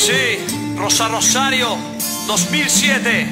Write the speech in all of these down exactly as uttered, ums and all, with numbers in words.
Sí, Rosa Rosario, dos mil siete.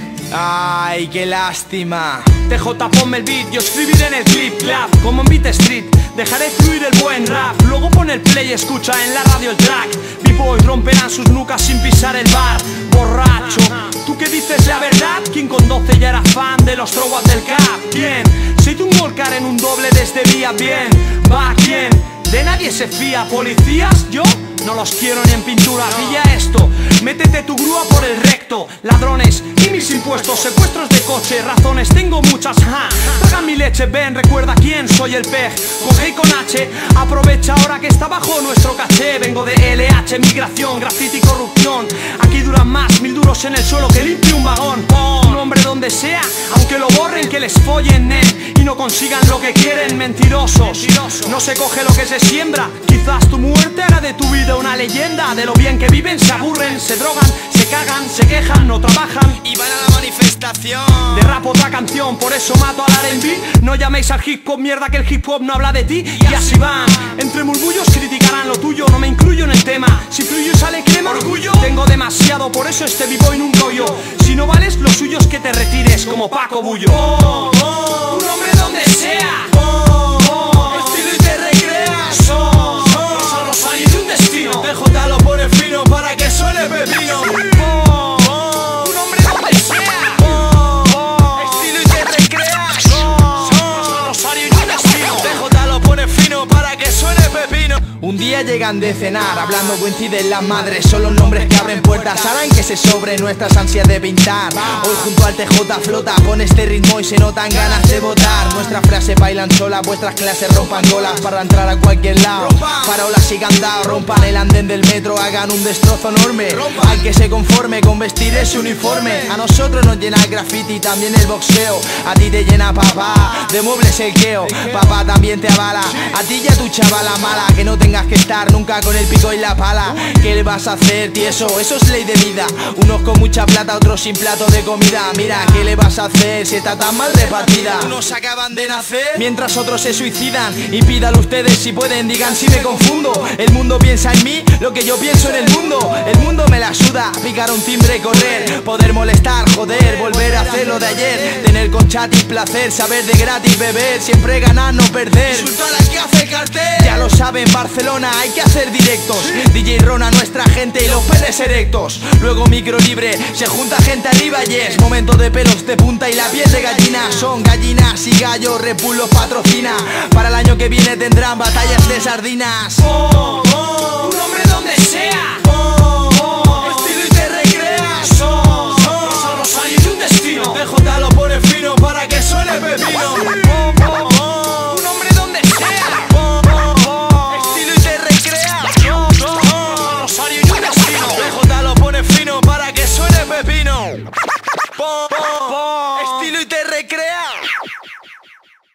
Ay, qué lástima. T J, ponme el beat, yo escribiré en el clip clap. Como en Beat Street, dejaré fluir el buen rap. Luego pon el play, escucha en la radio el track. B-boys romperán sus nucas sin pisar el bar. Borracho, ¿tú qué dices la verdad? Quien con doce ya era fan de los throwbacks del cap. Bien, si tú un volcar en un doble desde vía. Bien, va, ¿quién? De nadie se fía. ¿Policías? Yo no los quiero ni en pintura. Pilla esto, métete tu grúa por el recto. Ladrones y mis impuestos, secuestros de coche, razones tengo muchas, ja. Traga mi leche, ven, recuerda quién soy el pez. Con G y con H, aprovecha ahora que está bajo nuestro caché. Vengo de L H, migración, graffiti y corrupción. Aquí duran más mil duros en el suelo que limpie un vagón. Pon nombre donde sea, aunque lo borren, que les follen, nen, y no consigan lo que quieren, mentirosos. No se coge lo que se siembra. Quizás tu muerte hará de tu vida una leyenda. De lo bien que viven, se aburren, se drogan, se cagan, se quejan, no trabajan y van a la manifestación. De rap otra canción, por eso mato al R and B. No llaméis al hip hop mierda, que el hip hop no habla de ti. Y así van, entre murmullos criticarán lo tuyo. No me incluyo en el tema, si fluyo y sale crema. Orgullo, tengo demasiado, por eso este b-boy nunca oyó. Si no vales, lo suyo es que te retires como Paco Bullo. Oh, oh, un hombre donde sea. Oh, oh, estilo y te recreas. Oh, oh, Rosa Rosario de un destino. T J lo pone fino para que suene pepino. Oh, oh, un hombre donde sea. Oh, oh, estilo y te recreas. Oh, oh, Rosa Rosario de un destino. T J lo pone fino para que suene pepino. Un día llegan de cenar, hablando coinciden las madres. Son los nombres que abren puertas, harán que se sobre nuestras ansias de pintar. Hoy junto al T J flota, con este ritmo y se notan ganas de votar. Nuestras frases bailan solas, vuestras clases rompan colas para entrar a cualquier lado. Farolas y candados, rompan el andén del metro, hagan un destrozo enorme. Al que se conforme con vestir ese uniforme. A nosotros nos llena el graffiti, también el boxeo. A ti te llena papá, de muebles el queo. Papá también te avala, a ti y a tu chavala mala. Que no tengas que estar nunca con el pico y la pala. ¿Qué le vas a hacer, tieso? Eso es ley de vida. Unos con mucha plata, otros sin plato de comida. Mira, ¿qué le vas a hacer si está tan mal repartida? Unos acaban de nacer mientras otros se suicidan. Y pídalo ustedes si pueden, digan si me confundo. El mundo piensa en mí, lo que yo pienso en el mundo. El mundo me la suda, picar un timbre y correr. Poder molestar, joder, volver a hacer lo de ayer. Tener con chat y placer, saber de gratis beber. Siempre ganar, no perder. Insultar al que hace el cartel. Ya lo saben, Barcelona, hay que hacer directos. D J Rona, nuestra gente y los penes erectos. Luego micro libre, se junta gente arriba y es momento de pelos de punta y la piel de gallina. Son gallinas y gallos, Red Bull los patrocina. Para el año que viene tendrán batallas de sardinas. Oh, oh.